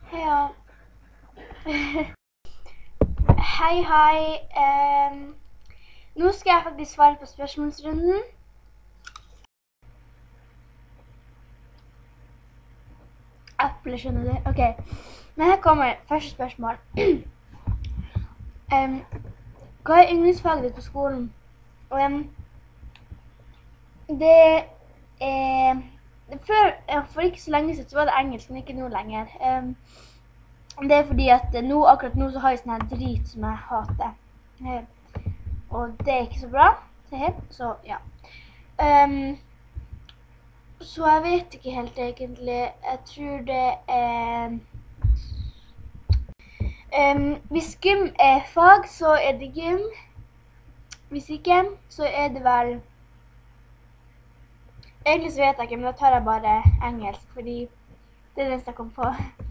Ja. Hei. Nå skal jeg faktisk svare på spørsmålsrunden. Apple, skjønner du? Ok. Men her kommer første spørsmål. Hva er yndlingsfaget ditt på skolen? Det er... For ikke så lenge siden så var det engelsk, men ikke nå lenger. Det er fordi at akkurat nå så har jeg sånn her drit som jeg hater. Og det er ikke så bra. Så ja. Så jeg vet ikke helt egentlig. Jeg tror det er... Hvis gym er fag, så er det gym. Hvis ikke, så er det vel... Egentlig så vet jeg ikke, men da tar jeg bare engelsk, fordi det er det jeg kom på.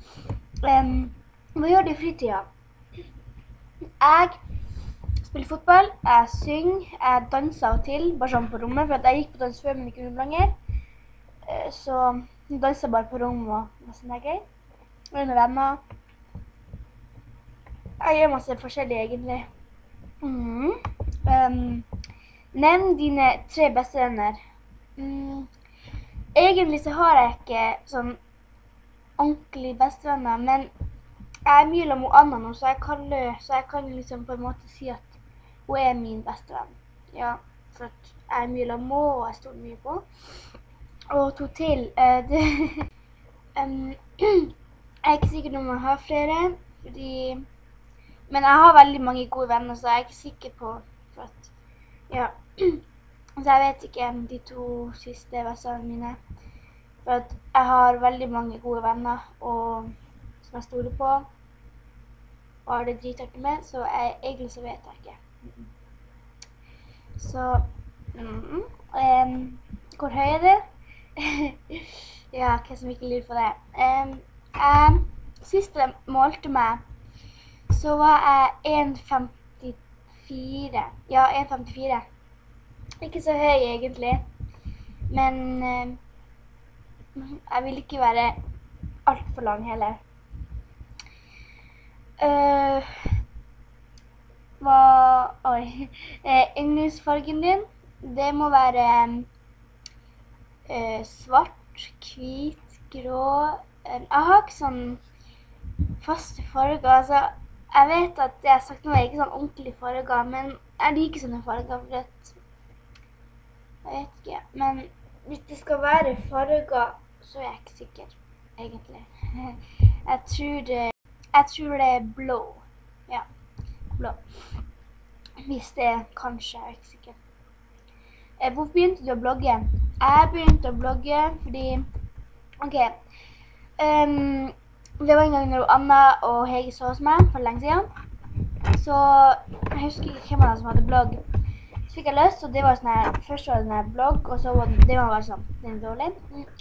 Hva gjør du i fritida? Jeg spiller fotball, jeg synger, jeg danser av og til, bare sånn på rommet, for jeg gikk på dans før, men ikke noe lenger. Så jeg danser bare på rommet, og sånn er gøy. Og med venner. Jeg gjør masse forskjellig, egentlig. Nevn dine 3 beste venner. Egentlig så har jeg ikke sånn ordentlig bestevenner, men jeg er mye med Anna nå, så jeg kan liksom på en måte si at hun er min bestevenn. Ja, for at jeg er mye med og jeg stoler mye på. Og 2 til, jeg er ikke sikker om jeg har flere, men jeg har veldig mange gode venner, så jeg er ikke sikker på, for at, ja. Så jeg vet ikke om de 2 siste vennene mine, for at jeg har veldig mange gode venner som jeg stoler på, og har det dritartig med, så egentlig så vet jeg ikke. Så, hvor høy er det? Ja, hva som ikke lurer på det. Sist jeg målte meg, så var jeg 1,54. Ja, 1,54. Ikke så høy egentlig, men jeg vil ikke være alt for lang heller. Yndlingsfargen din, det må være svart, hvit, grå. Jeg har ikke sånn faste farger, altså jeg vet at det jeg har sagt nå er ikke sånn ordentlig farger, men jeg liker sånne farger, for at jeg vet ikke, men hvis det skal være farger, så er jeg ikke sikker, egentlig. Jeg tror det er blå. Ja, blå. Hvis det er kanskje, jeg er ikke sikker. Hvorfor begynte du å blogge? Jeg begynte å blogge fordi, det var en gang når Anna og Hege så hos meg for lenge siden, så jeg husker ikke hvem av dem som hadde blogg. Så fikk jeg lyst, og det var sånn her, først var det sånn her blogg, og så var det var bare sånn, den er dårlig,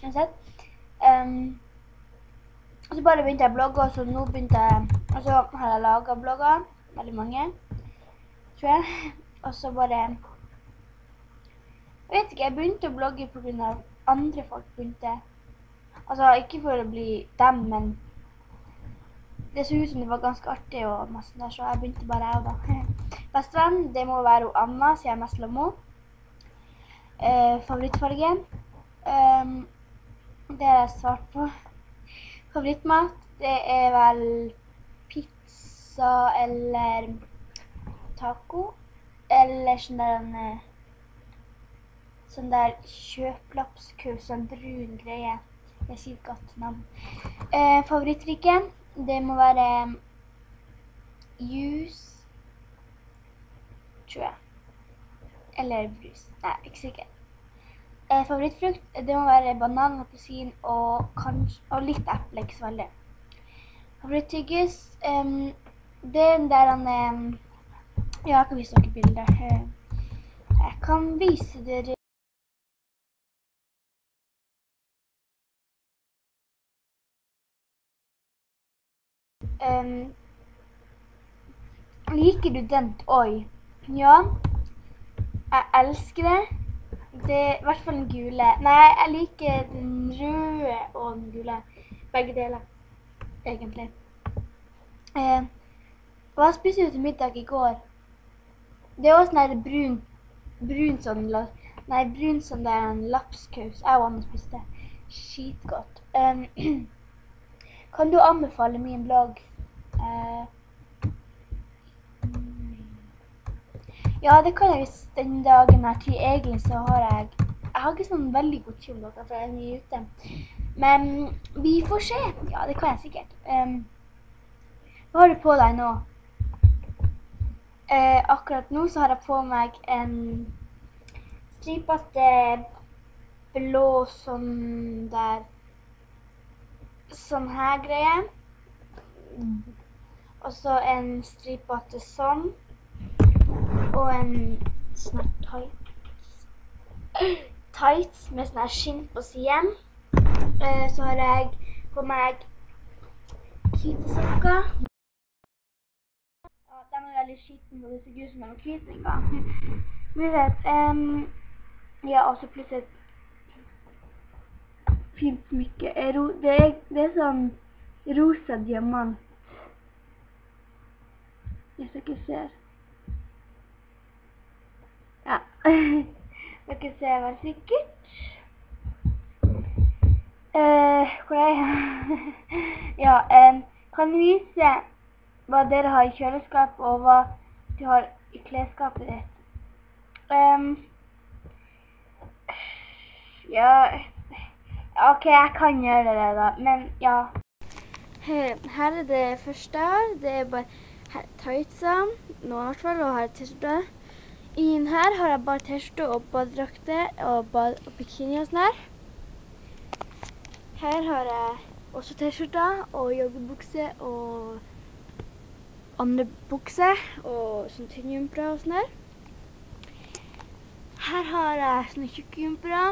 og så bare begynte jeg å blogge, og så nå begynte jeg, og så har jeg laget blogger, veldig mange, tror jeg, og så bare, jeg vet ikke, jeg begynte å blogge på grunn av andre folk begynte, altså ikke for å bli dem, men det så ut som det var ganske artig og masse der, så jeg begynte bare jeg da. Bestevenn, det må være Anna, så jeg er mest med henne. Favorittfarge, det har jeg svart på. Favorittmat, det er vel pizza eller taco, eller sånn der kjøplapskurv, sånn brun greie. Jeg sier godt navn. Favorittdrikken, det må være juice, tror jeg. Eller brus. Nei, ikke sikkert. Favorittfrukt, det må være banan, appelsin og litt eple, ikke så veldig. Favoritttyggis, det er den der ja, jeg kan vise dere bilder. Jeg kan vise dere. Liker du den? Oi. Ja, jeg elsker det. Det er i hvert fall den gule. Nei, jeg liker den røde og den gule. Begge deler. egentlig. Og jeg spiste jo til middag i går. Det var sånn her brun sånn der lapskaus. Jeg og Anne spiste skitgodt. Kan du anbefale min blogg? Ja, det kan jeg hvis den dagen her tid. Egentlig så har jeg ikke sånn veldig god tid om dere, for jeg er mye ute. Men vi får se. Ja, det kan jeg sikkert. Hva har du på deg nå? Akkurat nå så har jeg på meg en stripete blå sånn her greie. Og så en stripete sånn. Og en sånn her tights med sånn her skinn på siden. Så har jeg på meg hvite sokker. Ja, de er veldig skitten, og det ser ut som en kvittninger. Men vet, ja, og så plutselig et fint smykke. Det er sånn rosa diamant. Hvis dere ser. Ja, dere ser vel sikkert. Hvor er jeg? Ja, kan du vise hva dere har i kjøleskapet og hva du har i klesskapet ditt? Ja, ok, jeg kan gjøre det da, men ja. Her er det første her, det er bare tightser, nå i hvert fall, og her er t-skjorte. Inn her har jeg bare t-skjorte og badedrakter og bikini og sånn her. Her har jeg også t-skjorte og joggebukse og andre bukse og sånn tynne jumper og sånn her. Her har jeg sånne tjukke jumper.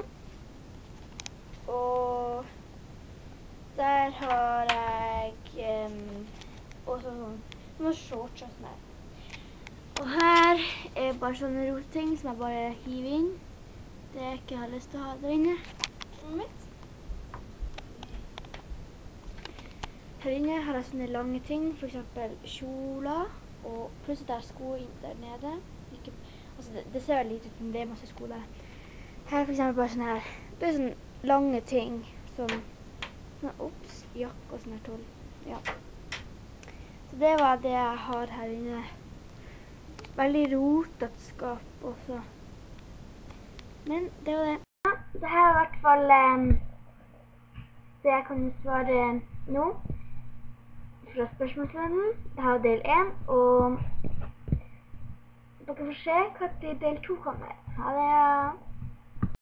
Og der har jeg også sånne shorts og sånn her. Og her er bare sånne rotting som jeg bare hiver inn. Det jeg ikke har lyst til å ha der inne. Her inne har jeg sånne lange ting, for eksempel kjoler, og plutselig der sko der nede. Det ser veldig lite ut, men det er masse sko der. Her er for eksempel bare sånne her. Det er sånne lange ting, som jakke og sånne her tål. Ja. Så det var det jeg har her inne. Veldig rotet skap også. Men det var det. Ja, det her er i hvert fall det jeg kan svare nå. Fra spørsmålsrunden. Det her er del 1, og dere får se hva del 2 kommer. Ha det!